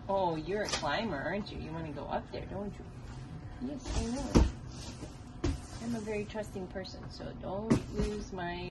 Oh, you're a climber, aren't you? You want to go up there, don't you? Yes, I know. I'm a very trusting person, so don't lose my